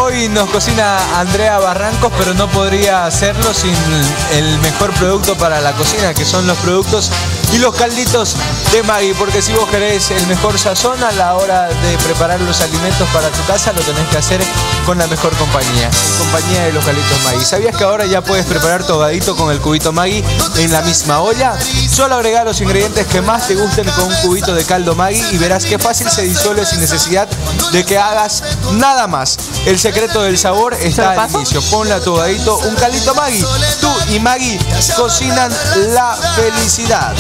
Hoy nos cocina Andrea Barrancos, pero no podría hacerlo sin el mejor producto para la cocina, que son los productos y los calditos de Maggi, porque si vos querés el mejor sazón a la hora de preparar los alimentos para tu casa, lo tenés que hacer con la mejor compañía, compañía de los calditos Maggi. ¿Sabías que ahora ya puedes preparar tu agadito con el cubito Maggi en la misma olla? Solo agrega los ingredientes que más te gusten con un cubito de caldo Maggi y verás qué fácil se disuelve sin necesidad de que hagas nada más. El secreto del sabor está al inicio. Ponle a tu agadito un caldito Maggi. Tú y Maggi cocinan la felicidad.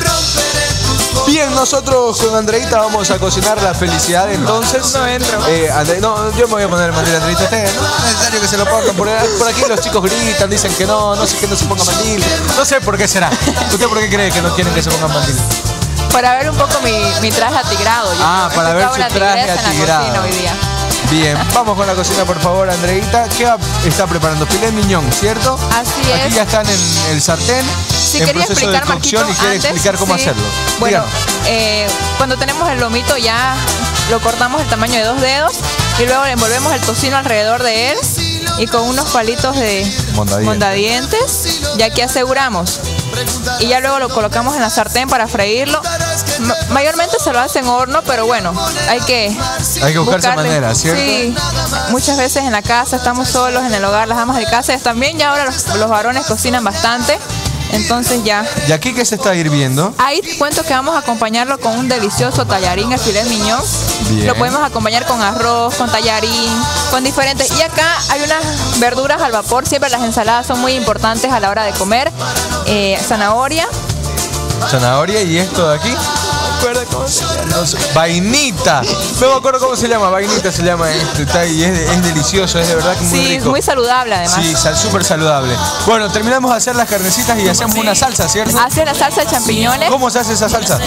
Bien, nosotros con Andreita vamos a cocinar la felicidad, entonces. No entro. No, yo me voy a poner el mandil, Andreita. Usted, no es necesario que se lo pongan. Por aquí los chicos gritan, dicen que no sé que no se ponga mandil. No sé por qué será. ¿Usted por qué cree que no quieren que se pongan mandil? Para ver un poco mi traje atigrado. Para ver su traje atigrado. Hoy día. Bien, vamos con la cocina, por favor, Andreita. ¿Qué está preparando? Filet mignon, ¿cierto? Así es. Aquí ya están en el sartén. Sí, en quería proceso de explicar, cocción Marquito, y quiere explicar cómo hacerlo. Bueno, cuando tenemos el lomito ya lo cortamos el tamaño de 2 dedos y luego le envolvemos el tocino alrededor de él y con unos palitos de mondadientes, ya que aseguramos. Y ya luego lo colocamos en la sartén para freírlo. Mayormente se lo hace en horno, pero bueno, hay que buscarse manera, ¿cierto? Sí, muchas veces en la casa estamos solos, en el hogar, las amas de casa también, ya ahora los varones cocinan bastante. Entonces ya. ¿Y aquí qué se está hirviendo? Ahí te cuento que vamos a acompañarlo con un delicioso tallarín de filet mignon. Bien. Lo podemos acompañar con arroz, con tallarín, con diferentes. Y acá hay unas verduras al vapor. Siempre las ensaladas son muy importantes a la hora de comer. Zanahoria. Zanahoria y esto de aquí. ¿Cómo se llama? No sé. Vainita. No me acuerdo cómo se llama. Vainita se llama esto. Y es delicioso, es de verdad que muy rico. Sí, es muy saludable además. Sí, súper saludable. Bueno, terminamos de hacer las carnecitas y hacemos una salsa, ¿cierto? Hace la salsa de champiñones. ¿Cómo se hace esa salsa?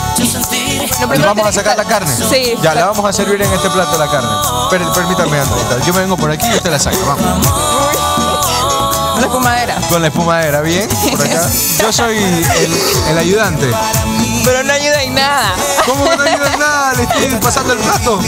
Vamos a sacar la carne. Sí. Ya, la vamos a servir en este plato la carne. Permítame, Andreita. Yo me vengo por aquí y usted la saca. Vamos. La espumadera. Con la espumadera, bien. Por acá. Yo soy el ayudante. Pero no ayuda en nada. ¿Cómo que no ayuda en nada? Le estoy pasando el plato.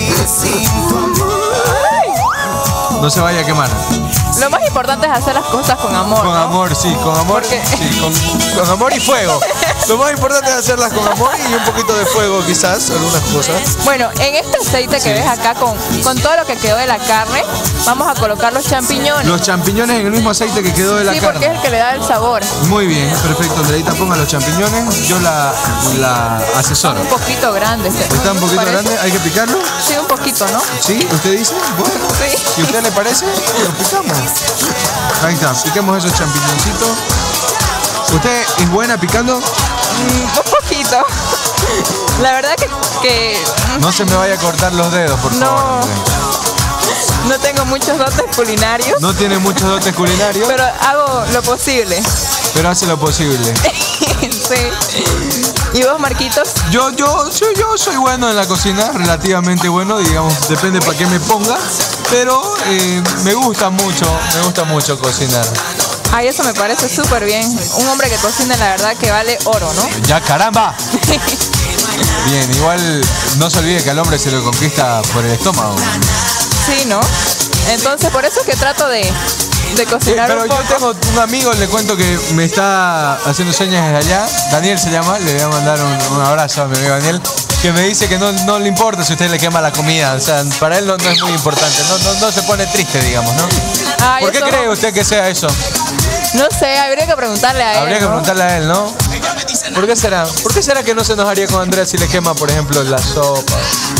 No se vaya a quemar. Lo más importante es hacer las cosas con amor. Con amor, sí, con amor. Sí, con amor y fuego. Lo más importante es hacerlas con amor y un poquito de fuego, quizás, algunas cosas. Bueno, en este aceite que ves acá, con todo lo que quedó de la carne, vamos a colocar los champiñones. Los champiñones en el mismo aceite que quedó de la carne. Sí, porque es el que le da el sabor. Muy bien, perfecto. Andreita, ponga los champiñones. Yo la asesoro. Un poquito grande. ¿Está un poquito grande? ¿Hay que picarlo? Sí, un poquito, ¿no? ¿Sí? ¿Usted dice? Bueno, sí. Si a usted le parece, lo picamos. Ahí está, piquemos esos champiñoncitos. ¿Usted es buena picando? Un poquito. La verdad que no se me vaya a cortar los dedos, por favor. No tengo muchos dotes culinarios. No tiene muchos dotes culinarios. Pero hago lo posible. Pero hace lo posible. Sí. ¿Y vos, Marquitos? Yo soy bueno en la cocina, relativamente bueno, digamos, depende para qué me ponga. Pero me gusta mucho cocinar. Ay, eso me parece súper bien. Un hombre que cocina, la verdad que vale oro, ¿no? ¡Ya, caramba! Bien, igual no se olvide que al hombre se lo conquista por el estómago. Sí, ¿no? Entonces, por eso es que trato de cocinar pero un poco. Yo tengo un amigo, le cuento que me está haciendo señas desde allá. Daniel se llama, le voy a mandar un abrazo a mi amigo Daniel. Que me dice que no le importa si usted le quema la comida, o sea, para él no es muy importante, no se pone triste, digamos, ¿no? Ay, ¿Por qué cree usted que sea eso? No sé, habría que preguntarle a él. Habría que preguntarle a él, ¿no? ¿Por qué será? ¿Por qué será que no se enojaría con Andrea si le quema, por ejemplo, la sopa?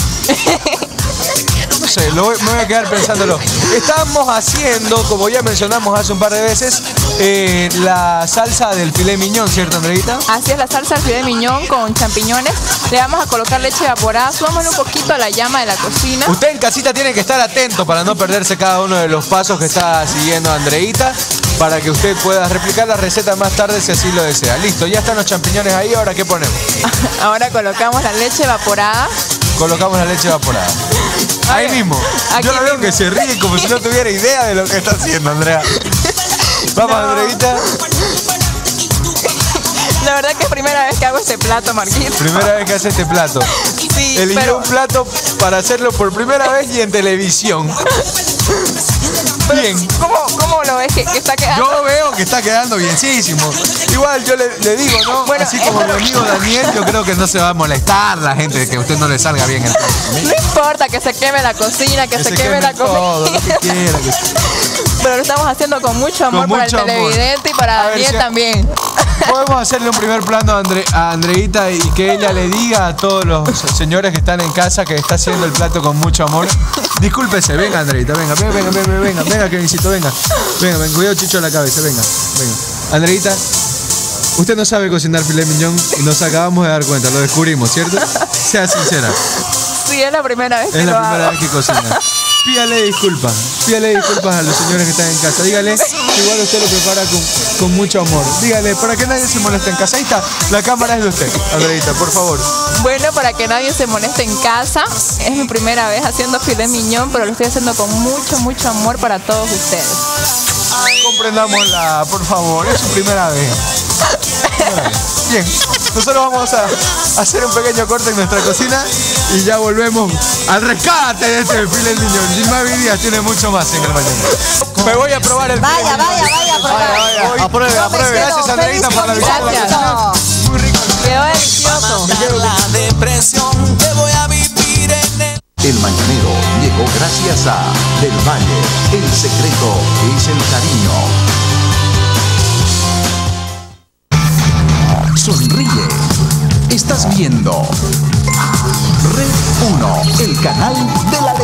No sé, me voy a quedar pensándolo. Estamos haciendo, como ya mencionamos hace un par de veces, la salsa del filet mignon, ¿cierto, Andreita? Así es, la salsa del filet mignon con champiñones. Le vamos a colocar leche evaporada. Subámosle un poquito a la llama de la cocina. Usted en casita tiene que estar atento para no perderse cada uno de los pasos que está siguiendo Andreita, para que usted pueda replicar la receta más tarde si así lo desea. Listo, ya están los champiñones ahí. ¿Ahora qué ponemos? Ahora colocamos la leche evaporada. Colocamos la leche evaporada. Ahí mismo. Yo la veo que se ríe como si no tuviera idea de lo que está haciendo, Andrea. Vamos, Andreita. La verdad que es primera vez que hago este plato, Marquito. Primera vez que hace este plato. Sí, eligió pero un plato para hacerlo por primera vez y en televisión. Bien. ¿Cómo lo ves que está quedando? Yo veo que está quedando bienísimo. Igual yo le digo, ¿no? Bueno, Así como mi amigo Daniel, yo creo que no se va a molestar la gente de que a usted no le salga bien el plato. No importa que se queme la cocina, que se queme la todo, lo comida. que quiera. Pero lo estamos haciendo con mucho amor Con para mucho el amor. televidente y para A ver, Daniel si- también. Podemos hacerle un primer plano a Andreita y que ella le diga a todos los señores que están en casa que está haciendo el plato con mucho amor. Discúlpese, venga Andreita, venga, Kevincito, venga, cuidado Chicho a la cabeza, venga. Andreita, usted no sabe cocinar filet mignon y nos acabamos de dar cuenta, lo descubrimos, ¿cierto? Sea sincera, Sí, es la primera vez que es lo la primera hago. vez que cocina. Pídale disculpas a los señores que están en casa. Dígale que igual usted lo prepara con mucho amor. Dígale, para que nadie se moleste en casa. Ahí está, la cámara es de usted, Andreita, por favor. Bueno, para que nadie se moleste en casa, es mi primera vez haciendo filet mignon, pero lo estoy haciendo con mucho amor para todos ustedes. Comprendámosla, por favor, es su primera vez. Bien, nosotros vamos a hacer un pequeño corte en nuestra cocina y ya volvemos al rescate de este filet mignon. Gilmavi Díaz tiene mucho más en el mañana. Me voy a probar el filet Vaya, mignon. Apruebe. Gracias Andreita por la visita a la cocina. Muy rico. Quedó delicioso. La depresión que voy a vivir en El Mañanero llegó gracias a Del Valle. El secreto es el cariño. Sonríe. Estás viendo Red 1, el canal